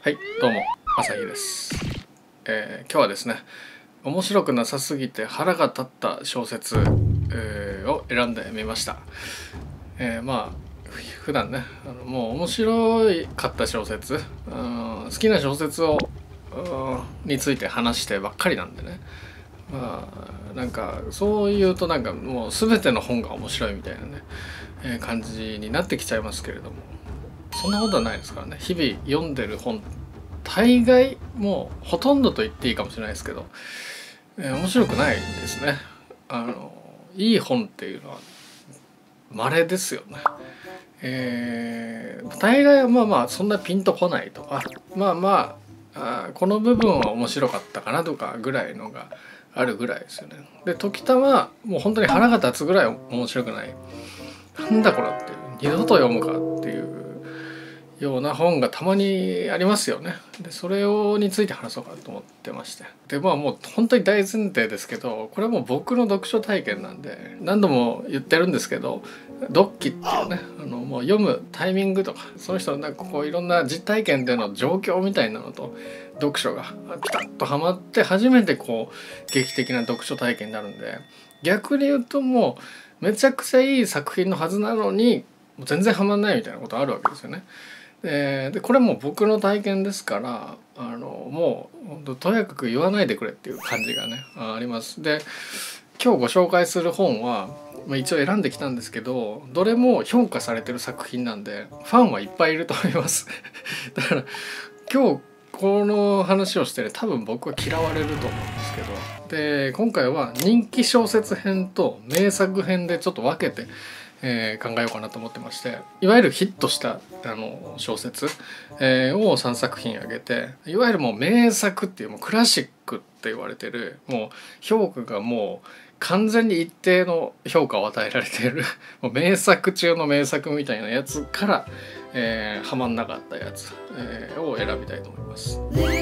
はい、どうも、朝日です。今日はですね、面白くなさすぎて腹が立った小説、を選んでみました。普段ね、もう面白かった小説、好きな小説について話してばっかりなんでね。なんかそういうとなんかもう全ての本が面白いみたいなね、感じになってきちゃいますけれども、そんなことはないですからね。日々読んでる本大概もうほとんどと言っていいかもしれないですけど、面白くないですね。いい本っていうのは稀ですよね。大概はそんなピンとこないとか、この部分は面白かったかなとかぐらいのがあるぐらいですよね。で時たまもう本当に腹が立つぐらい面白くない、なんだこれっていう、二度と読むかっていうような本がたまにありますよね。でそれについて話そうかと思ってまして、でもう本当に大前提ですけど、これはもう僕の読書体験なんで何度も言ってるんですけど、読記っていうね、もう読むタイミングとか、その人のなんかこういろんな実体験での状況みたいなのと読書がピタッとはまって初めてこう劇的な読書体験になるんで、逆に言うともうめちゃくちゃいい作品のはずなのにもう全然はまんないみたいなことあるわけですよね。でこれも僕の体験ですから、もうとやかく言わないでくれっていう感じがねあります。で今日ご紹介する本は、一応選んできたんですけど、どれも評価されてる作品なんでファンはいっぱいいると思いますだから今日この話をしてね、多分僕は嫌われると思うんですけど、で今回は人気小説編と名作編でちょっと分けて考えようかなと思ってまして、いわゆるヒットした小説、を3作品挙げて、いわゆるもう名作っていう、もうクラシックって言われてる、もう評価がもう完全に一定の評価を与えられているもう名作中の名作みたいなやつから、はまんなかったやつ、を選びたいと思います。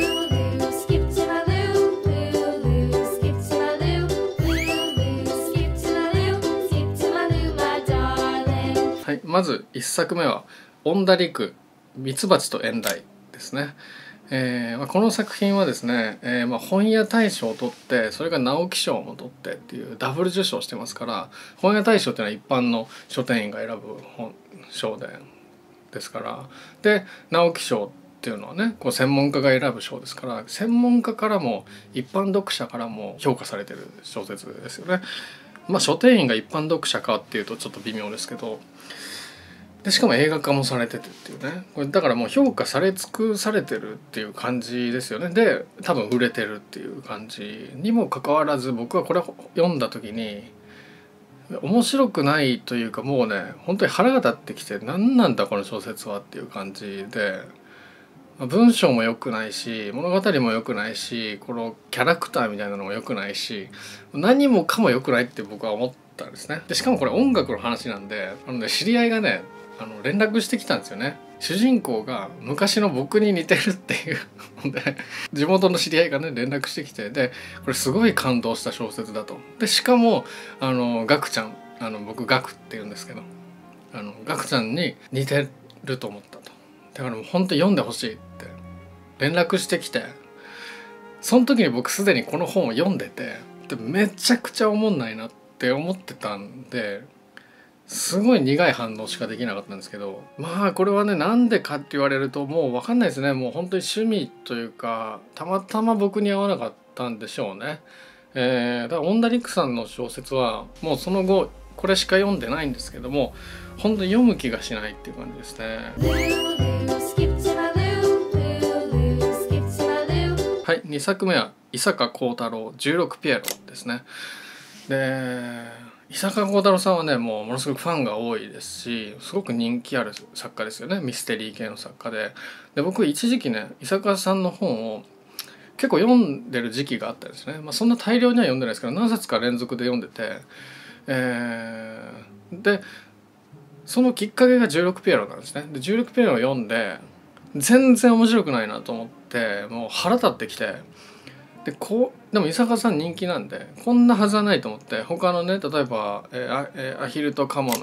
はい、まず1作目は恩田陸ミツバチと縁台ですね。この作品はですね、本屋大賞を取って、それが直木賞も取ってっていうダブル受賞してますから、本屋大賞っていうのは一般の書店員が選ぶ賞ですから、で直木賞っていうのはねこう専門家が選ぶ賞ですから、専門家からも一般読者からも評価されてる小説ですよね。書店員が一般読者かっていうとちょっと微妙ですけど、でしかも映画化もされててっていうね、これだからもう評価され尽くされてるっていう感じですよね。で多分売れてるっていう感じにもかかわらず、僕はこれを読んだ時に面白くないというか、もうね本当に腹が立ってきて、何なんだこの小説はっていう感じで、文章も良くないし物語も良くないし、このキャラクターみたいなのも良くないし、何もかも良くないって僕は思ったんですね。でしかもこれ音楽の話なんで、知り合いがね連絡してきたんですよね。主人公が昔の僕に似てるっていうので、地元の知り合いがね連絡してきて、でこれすごい感動した小説だと。でしかもガクちゃん、僕ガクって言うんですけど、ガクちゃんに似てると思ったと。だからもう本当に読んでほしいって連絡してきて、その時に僕すでにこの本を読んでて、でめちゃくちゃおもんないなって思ってたんで、すごい苦い反応しかできなかったんですけど、これはねなんでかって言われるともう分かんないですね。もう本当に趣味というか、たまたま僕に合わなかったんでしょうね。だから恩田陸さんの小説はもうその後これしか読んでないんですけども、本当に読む気がしないっていう感じですね。はい、2作目は伊坂幸太郎16ピエロですね。で伊坂幸太郎さんはねものすごくファンが多いですし、すごく人気ある作家ですよね。ミステリー系の作家で、僕一時期ね伊坂さんの本を結構読んでる時期があったんですね。そんな大量には読んでないですけど、何冊か連続で読んでて、でそのきっかけが16ピエロなんですね。で16ピエロを読んで全然面白くないなと思って、もう腹立ってきて、でも伊坂さん人気なんでこんなはずはないと思って、他のね例えば、アヒルとカモ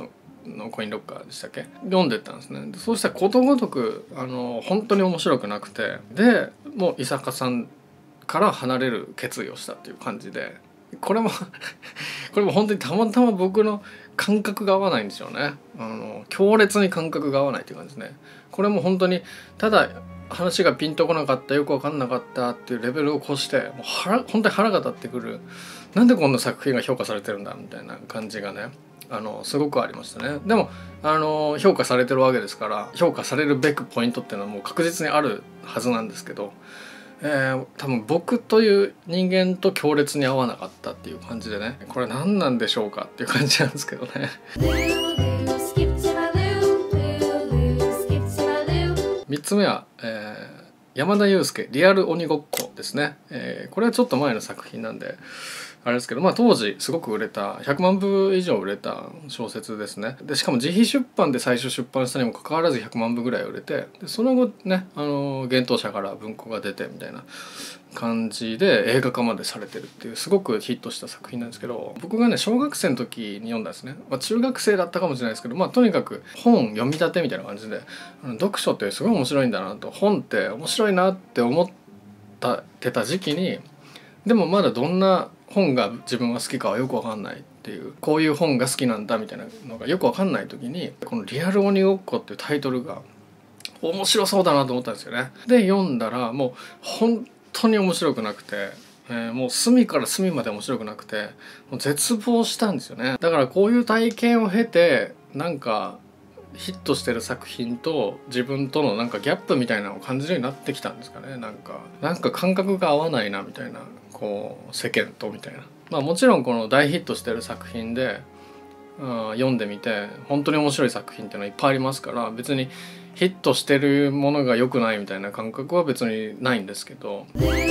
のコインロッカーでしたっけ、読んでったんですね。でそうしたらことごとく本当に面白くなくて、でもう伊坂さんから離れる決意をしたっていう感じで、これもこれも本当にたまたま僕の感覚が合わないんですよね。強烈に感覚が合わないっていう感じですね。これも本当にただ話がピンとこなかった、よく分かんなかったっていうレベルを越して、もう本当に腹が立ってくる、なんでこんな作品が評価されてるんだみたいな感じがねすごくありましたね。でも評価されてるわけですから、評価されるべくポイントっていうのはもう確実にあるはずなんですけど、多分僕という人間と強烈に合わなかったっていう感じでね、これ何なんでしょうかっていう感じなんですけどね。3つ目は、山田裕介リアル鬼ごっこですね。これはちょっと前の作品なんであれですけど、当時すごく売れた100万部以上売れた小説ですね。でしかも自費出版で最初出版したにもかかわらず100万部ぐらい売れて、でその後ね幻冬舎から文庫が出てみたいな感じで映画化までされてるっていうすごくヒットした作品なんですけど、僕がね小学生の時に読んだんですね。中学生だったかもしれないですけど、とにかく本読み立てみたいな感じで、読書ってすごい面白いんだなと、本って面白いなって思ってた時期に、でもまだどんな本が自分が好きかはよく分かんないっていう、こういう本が好きなんだみたいなのがよく分かんない時に、この「リアル鬼ごっこ」っていうタイトルが面白そうだなと思ったんですよね。で読んだらもう本当に面白くなくて、もう隅から隅まで面白くなくて、もう絶望したんですよね。だからこういう体験を経てなんかヒットしてる作品と自分とのなんかギャップみたいなのを感じるようになってきたんですかね。なんか感覚が合わないなみたいな、こう世間とみたいな。もちろんこの大ヒットしてる作品で、読んでみて本当に面白い作品っていうのはいっぱいありますから、別にヒットしてるものが良くないみたいな感覚は別にないんですけど。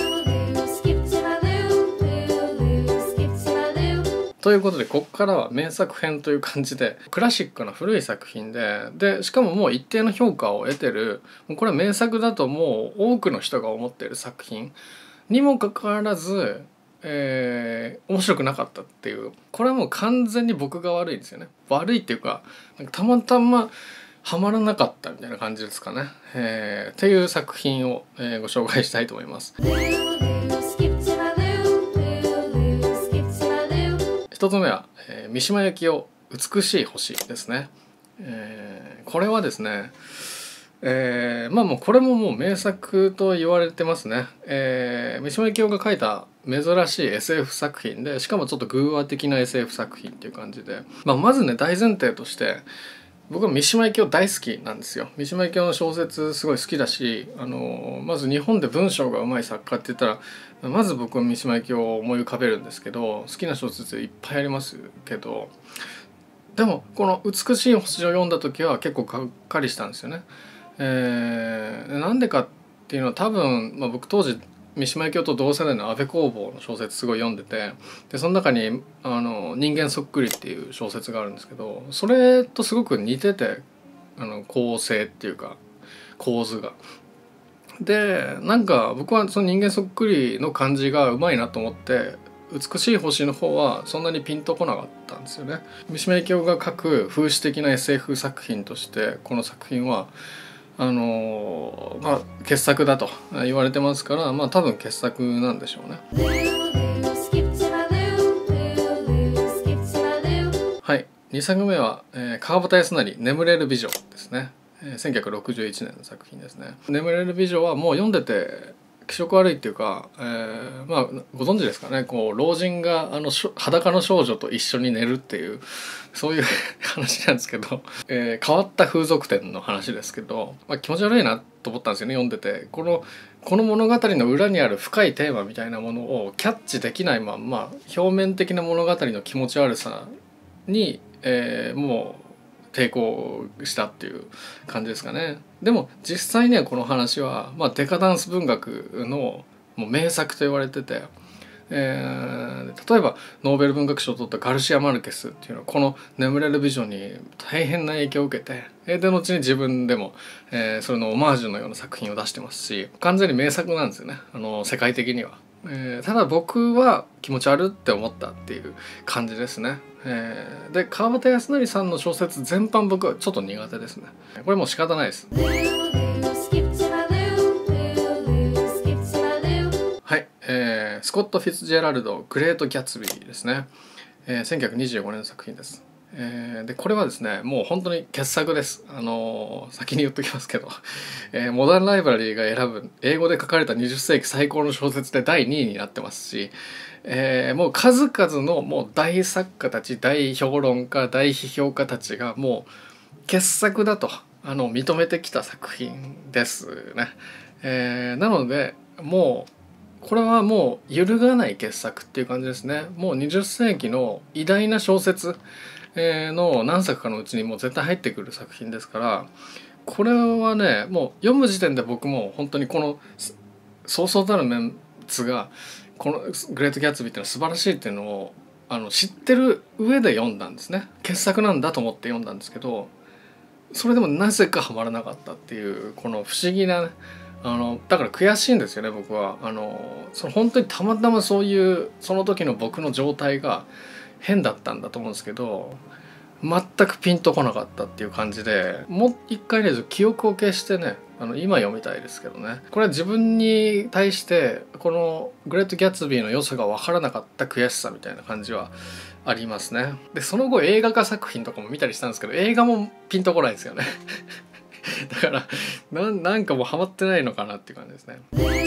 ということでここからは名作編という感じで、クラシックな古い作品でしかももう一定の評価を得てる、これは名作だともう多くの人が思っている作品にもかかわらず、面白くなかったっていう、これはもう完全に僕が悪いんですよね。悪いっていうか、たまたまハマらなかったみたいな感じですかね。っていう作品を、ご紹介したいと思います。一つ目は、三島由紀夫美しい星ですね。これはですね、もうこれももう名作と言われてますね。三島由紀夫が書いた珍しい SF 作品で、しかもちょっと偶話的な SF 作品っていう感じで、まずね大前提として僕は三島由紀夫大好きなんですよ。三島由紀夫の小説すごい好きだし、まず日本で文章がうまい作家って言ったらまず僕は三島由紀夫を思い浮かべるんですけど、好きな小説いっぱいありますけど、でもこの「美しい星」を読んだ時は結構がっかりしたんですよね。なんでかっていうのは多分、僕当時三島由紀夫と同世代の安部公房の小説すごい読んでて、でその中に「人間そっくり」っていう小説があるんですけど、それとすごく似てて構成っていうか構図が。でなんか僕はその人間そっくりの感じがうまいなと思って、美しい星の方はそんなにピンとこなかったんですよね。三島由紀夫が書く風刺的な SF 作品としてこの作品は傑作だと言われてますから、多分傑作なんでしょうね。はい、2作目は、川端康成眠れる美女ですね。1961年の作品ですね。眠れる美女はもう読んでて気色悪いっていうか、ご存知ですかね、こう老人が裸の少女と一緒に寝るっていうそういう話なんですけど、変わった風俗店の話ですけど、気持ち悪いなと思ったんですよね、読んでて。この物語の裏にある深いテーマみたいなものをキャッチできないまんま、表面的な物語の気持ち悪さに、もう抵抗したっていう感じですかね。でも実際にはこの話は、デカダンス文学のもう名作と言われてて、例えばノーベル文学賞を取ったガルシア・マルケスっていうのはこの「眠れる美女」に大変な影響を受けて、で後に自分でも、それのオマージュのような作品を出してますし、完全に名作なんですよね、世界的には。 ただ僕は気持ち悪って思ったっていう感じですね。で川端康成さんの小説全般僕はちょっと苦手ですね。これもう仕方ないです。はい、スコット・フィッツジェラルド「グレート・ギャツビー」ですね。1925年の作品です。でこれはですねもう本当に傑作です。先に言っときますけど、モダンライブラリーが選ぶ英語で書かれた20世紀最高の小説で第2位になってますし、もう数々のもう大作家たち、大評論家、大批評家たちがもう傑作だと認めてきた作品ですね。なのでもうこれはもう揺るがない傑作っていう感じですね。もう20世紀の偉大な小説の何作かのうちにもう絶対入ってくる作品ですから、これはねもう読む時点で僕も本当にこのそうそうたるメンツがこの「グレート・ギャツビー」っていうのは素晴らしいっていうのを知ってる上で読んだんですね。傑作なんだと思って読んだんですけど、それでもなぜかハマらなかったっていうこの不思議なねだから悔しいんですよね僕は。本当にたまたまそういうその時の僕の状態が変だったんだと思うんですけど、全くピンとこなかったっていう感じで、もう一回ね記憶を消してね今読みたいですけどね。これは自分に対してこの「グレート・ギャツビー」の良さが分からなかった悔しさみたいな感じはありますね。でその後映画化作品とかも見たりしたんですけど、映画もピンとこないですよねだからなんかもうハマってないのかなっていう感じですね。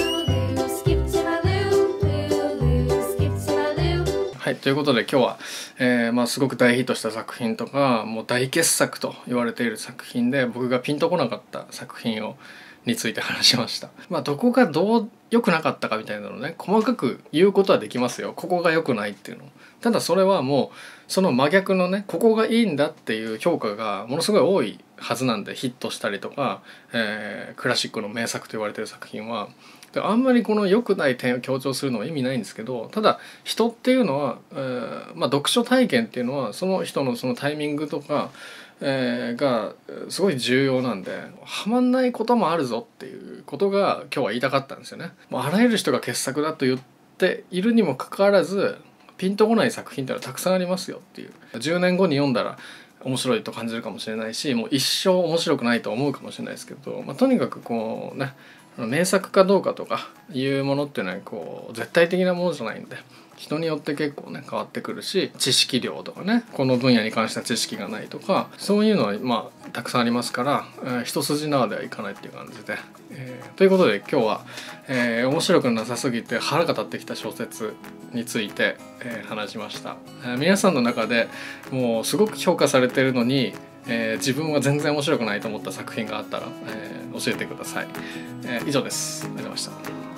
はい、ということで今日は、すごく大ヒットした作品とかもう大傑作と言われている作品で僕がピンとこなかった作品について話しました。どこがどう良くなかったかみたいなのね細かく言うことはできますよ。ここが良くないっていうの。ただそれはもうその真逆のねここがいいんだっていう評価がものすごい多いはずなんで、ヒットしたりとか、クラシックの名作と言われている作品はあんまりこの良くない点を強調するのは意味ないんですけど、ただ人っていうのは、読書体験っていうのはその人のそのタイミングとか、がすごい重要なんで、ハマんないこともあるぞっていうことが今日は言いたかったんですよね。あらゆる人が傑作だと言っているにもかかわらずピンとこない作品ってのはたくさんありますよっていう。10年後に読んだら面白いと感じるかもしれないし、もう一生面白くないと思うかもしれないですけど、とにかくこうね名作かどうかとかいうものっていうのはこう絶対的なものじゃないんで、人によって結構ね変わってくるし、知識量とかねこの分野に関しては知識がないとかそういうのはたくさんありますから、一筋縄ではいかないっていう感じで、ということで今日は、面白くなさすぎて腹が立ってきた小説について、話しました。皆さんの中でもうすごく評価されてるのに、自分は全然面白くないと思った作品があったら、教えてください。以上です。ありがとうございました。